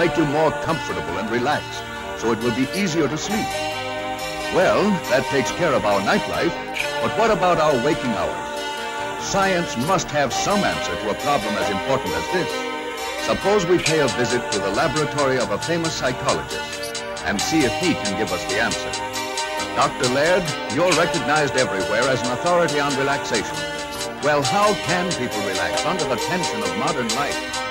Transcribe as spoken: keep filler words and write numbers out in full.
make you more comfortable and relaxed, so it will be easier to sleep. Well, that takes care of our nightlife, but what about our waking hours? Science must have some answer to a problem as important as this. Suppose we pay a visit to the laboratory of a famous psychologist and see if he can give us the answer. Doctor Laird, you're recognized everywhere as an authority on relaxation. Well, how can people relax under the tension of modern life?